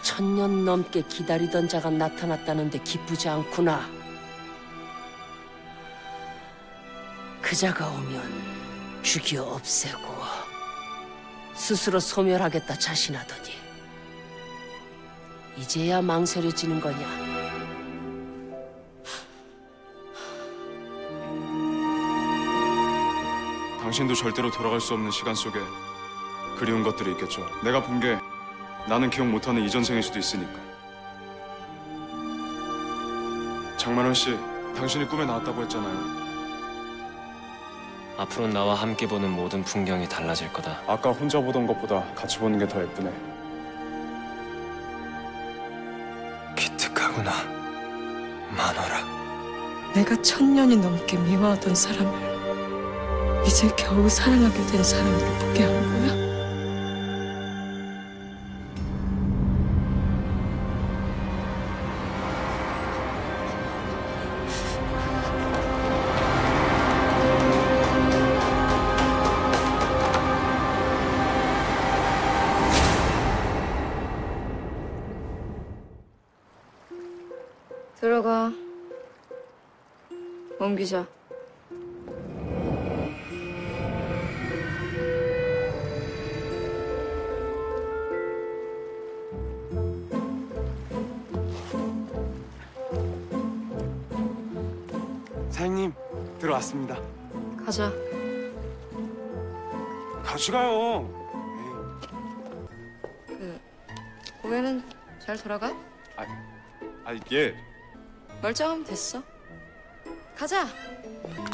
1000년 넘게 기다리던 자가 나타났다는데 기쁘지 않구나. 그 자가 오면 죽여 없애고 스스로 소멸하겠다 자신하더니 이제야 망설여지는 거냐? 당신도 절대로 돌아갈 수 없는 시간 속에 그리운 것들이 있겠죠. 내가 본 게 나는 기억 못하는 이전 생일 수도 있으니까. 장만원 씨, 당신이 꿈에 나왔다고 했잖아요. 앞으로 나와 함께 보는 모든 풍경이 달라질 거다. 아까 혼자 보던 것보다 같이 보는 게 더 예쁘네. 기특하구나, 마노라. 내가 1000년이 넘게 미워하던 사람을 이제 겨우 사랑하게 된 사람으로 보게 한 거야? 들어가. 옮기자. 사장님, 들어왔습니다. 가자. 같이 가요. 공연은 잘 돌아가? 예. 멀쩡하면 됐어. 가자.